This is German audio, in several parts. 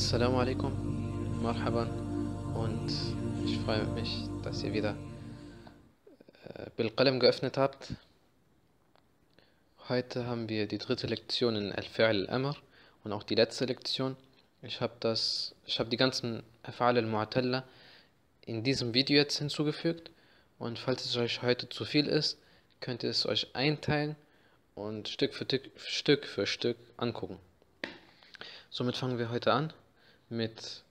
Assalamu alaikum, marhaban, und ich freue mich, dass ihr wieder Bil-Qalam geöffnet habt. Heute haben wir die dritte Lektion in Al-Fi'l al-Amr und auch die letzte Lektion. Ich habe die ganzen Af'al al-Mu'talla in diesem Video jetzt hinzugefügt, und falls es euch heute zu viel ist, könnt ihr es euch einteilen und Stück für Stück angucken. Somit fangen wir heute an mit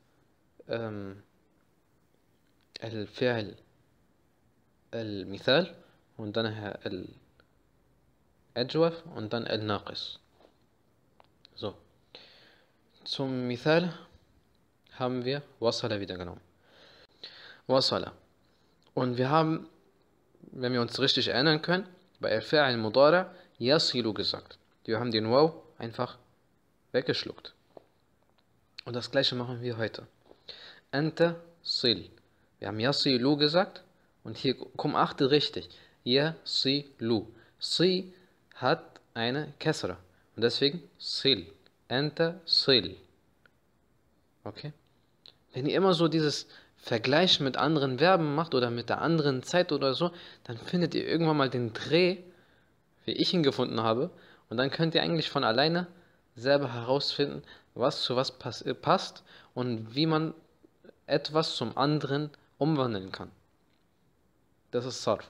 Al-Fi'l al-Mithal und dann Al-Ajwaf und dann Al-Naqis. So, zum Mithal haben wir Wasala wieder genommen. Wasala. Und wir haben, wenn wir uns richtig erinnern können, bei Al-Fi'l al-Mudari' Yasilu gesagt. Wir haben den Waw einfach weggeschluckt. Und das gleiche machen wir heute. Anta sil. Wir haben Yasilu gesagt. Und hier, komm, achte richtig. Yasilu. Si hat eine Kasra. Und deswegen sil. Anta sil. Okay? Wenn ihr immer so dieses Vergleichen mit anderen Verben macht oder mit der anderen Zeit oder so, dann findet ihr irgendwann mal den Dreh, wie ich ihn gefunden habe. Und dann könnt ihr eigentlich von alleine selber herausfinden, was zu was passt und wie man etwas zum anderen umwandeln kann. Das ist Sarf.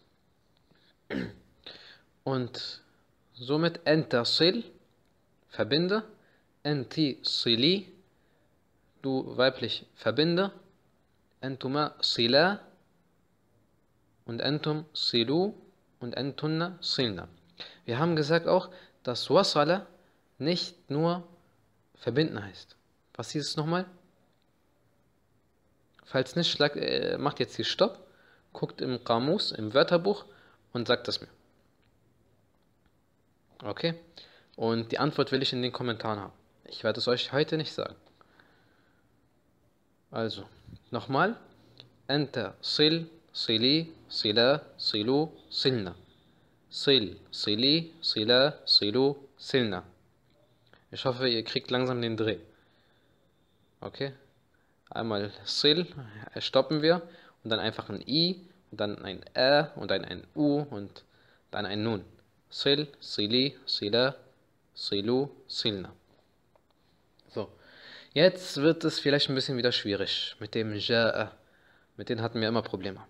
Und somit Enta sil, verbinde, Enti sili, du weiblich verbinde, Entuma sila und Entum silu und Entunna silna. Wir haben gesagt auch, dass Wasala nicht nur verbinden heißt. Was hieß es nochmal? Falls nicht, macht jetzt hier Stopp, guckt im Qamus, im Wörterbuch und sagt es mir. Okay? Und die Antwort will ich in den Kommentaren haben. Ich werde es euch heute nicht sagen. Also, nochmal. Anta, sil, sili, sila, silu, silna. Sil, sili, sila, silu, silna. Ich hoffe, ihr kriegt langsam den Dreh. Okay? Einmal sil, stoppen wir, und dann einfach ein I, und dann ein Ä, und dann ein U, und dann ein Nun. Sil, sili, sila, silu, silna. So. Jetzt wird es vielleicht ein bisschen wieder schwierig mit dem Ja'a. Mit denen hatten wir immer Probleme.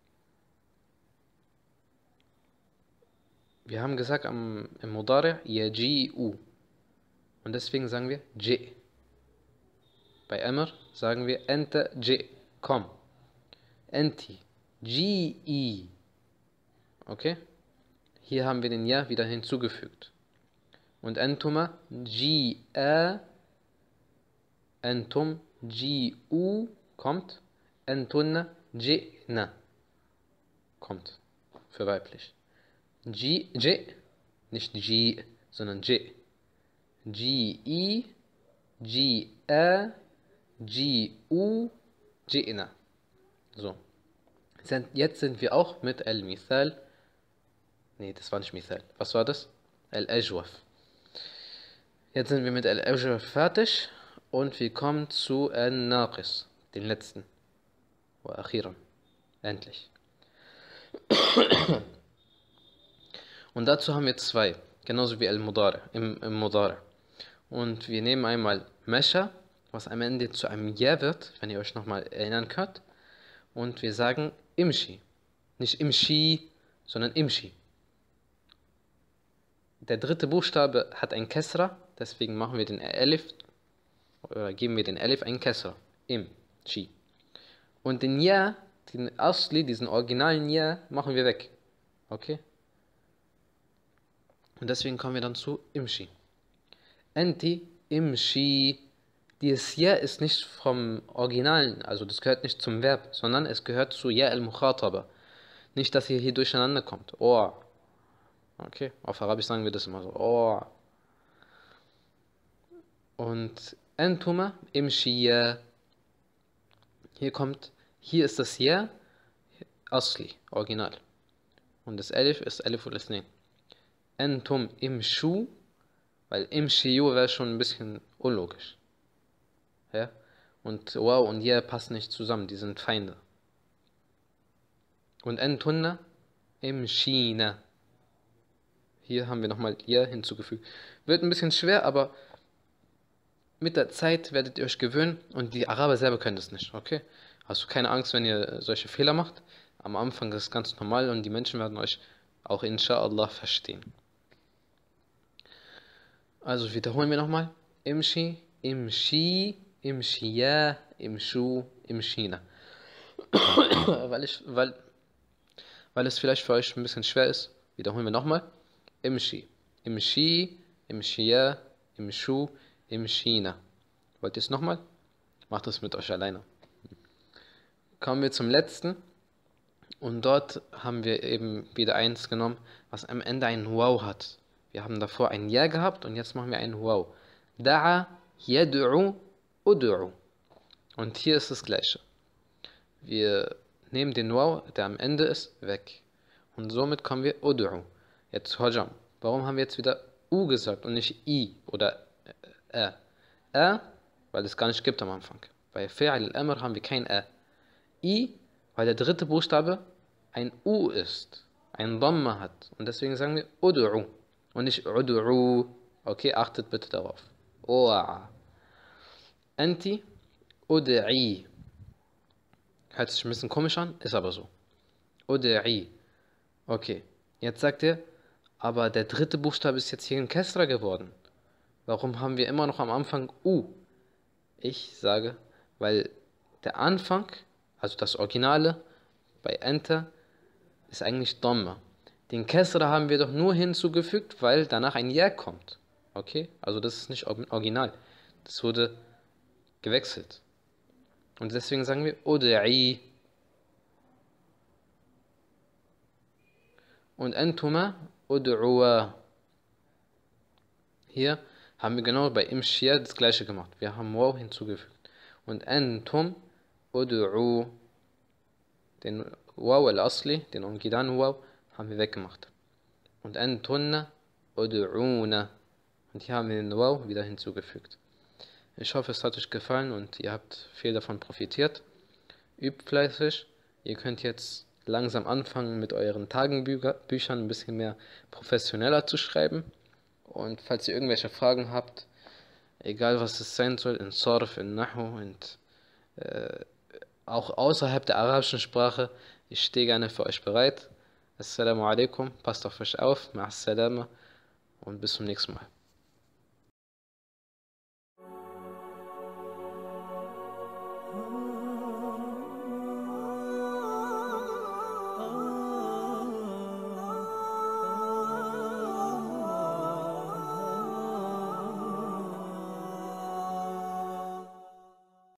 Wir haben gesagt im Mudari' yaji'u. Und deswegen sagen wir J. Bei Amr sagen wir Enta J. Komm. Enti. Ji'i. Okay? Hier haben wir den Ja wieder hinzugefügt. Und Entuma Ji'a. Entum Ji'u kommt. Entunna Ji'na kommt. Für weiblich. J. Nicht J, sondern J. Ji'i, Ji'a, Ji'u, Ji'na. So. Jetzt sind wir auch mit Al-Mithal. Nee, das war nicht Mithal. Was war das? Al-Ajwaf. Jetzt sind wir mit Al-Ajwaf fertig und wir kommen zu Al-Naqis, den letzten. Wa akhiran. Endlich. Und dazu haben wir zwei, genauso wie Al-Mudari, im Mudari. Und wir nehmen einmal Mesha, was am Ende zu einem Ja wird, wenn ihr euch nochmal erinnern könnt. Und wir sagen Imshi. Nicht Imshi, sondern Imshi. Der dritte Buchstabe hat ein Kesra, deswegen machen wir den Alif, oder geben wir den Alif ein Kesra. Imshi. Und den Ja, den Asli, diesen originalen Ja, machen wir weg. Okay? Und deswegen kommen wir dann zu Imshi. Enti, Imshi. Dieses Ja ist nicht vom Originalen, also das gehört nicht zum Verb, sondern es gehört zu Ja al-Mukhataba. Nicht, dass ihr hier durcheinander kommt. Oh. Okay, auf Arabisch sagen wir das immer so. Oh. Und Entuma, Imshiya. Hier ist das Ja, Asli, Original. Und das Alif ist Alif al-Ithnain. Entum imshu, weil imshiyu wäre schon ein bisschen unlogisch. Ja? Und wow und ja passen nicht zusammen, die sind Feinde. Und Entunna im China. Hier haben wir nochmal ja hinzugefügt. Wird ein bisschen schwer, aber mit der Zeit werdet ihr euch gewöhnen und die Araber selber können das nicht, okay? Also keine Angst, wenn ihr solche Fehler macht. Am Anfang ist es ganz normal und die Menschen werden euch auch inshallah verstehen. Also wiederholen wir nochmal. Imshi, Imshi, Imshiya, Imshu, Imshina. Weil es vielleicht für euch ein bisschen schwer ist, wiederholen wir nochmal. Imshi, Imshi, Imshiya, Imshu, Imshina. Wollt ihr es nochmal? Macht es mit euch alleine. Kommen wir zum letzten. Und dort haben wir eben wieder eins genommen, was am Ende ein Wow hat. Wir haben davor ein Ja gehabt und jetzt machen wir ein Wow. Da'a, yad'u, ud'u. Und hier ist das Gleiche. Wir nehmen den Wow, der am Ende ist, weg. Und somit kommen wir ud'u. Jetzt Hojam. Warum haben wir jetzt wieder U gesagt und nicht I oder weil es gar nicht gibt am Anfang. Bei Fi'al al-Amr haben wir kein I, weil der dritte Buchstabe ein U ist, ein Dhamma hat. Und deswegen sagen wir Ud'u und nicht Ud'u. Okay, achtet bitte darauf. O'a. Anti, Ud'i. Hört sich ein bisschen komisch an, ist aber so. Ud'i. Okay, jetzt sagt er, aber der dritte Buchstabe ist jetzt hier in Kesra geworden. Warum haben wir immer noch am Anfang U? Ich sage, weil der Anfang, also das Originale bei Enter, ist eigentlich Dhamma. Den Kesra haben wir doch nur hinzugefügt, weil danach ein Ja kommt. Okay? Also das ist nicht original. Das wurde gewechselt. Und deswegen sagen wir Ud'i. Und Entuma Ud'uwa. Hier haben wir genau bei Imshia das gleiche gemacht. Wir haben Wow hinzugefügt. Und Entum Ud'u. Den Wow al-Asli, den Original Wow, haben wir weggemacht. Und Entunna Ud'una. Und hier haben wir den Wow wieder hinzugefügt. Ich hoffe, es hat euch gefallen und ihr habt viel davon profitiert. Übt fleißig. Ihr könnt jetzt langsam anfangen, mit euren Tagebüchern ein bisschen mehr professioneller zu schreiben. Und falls ihr irgendwelche Fragen habt, egal was es sein soll, in Sarf, in Nahu und auch außerhalb der arabischen Sprache, ich stehe gerne für euch bereit. Assalamu alaikum, passt auf euch auf, ma'as salama und bis zum nächsten Mal.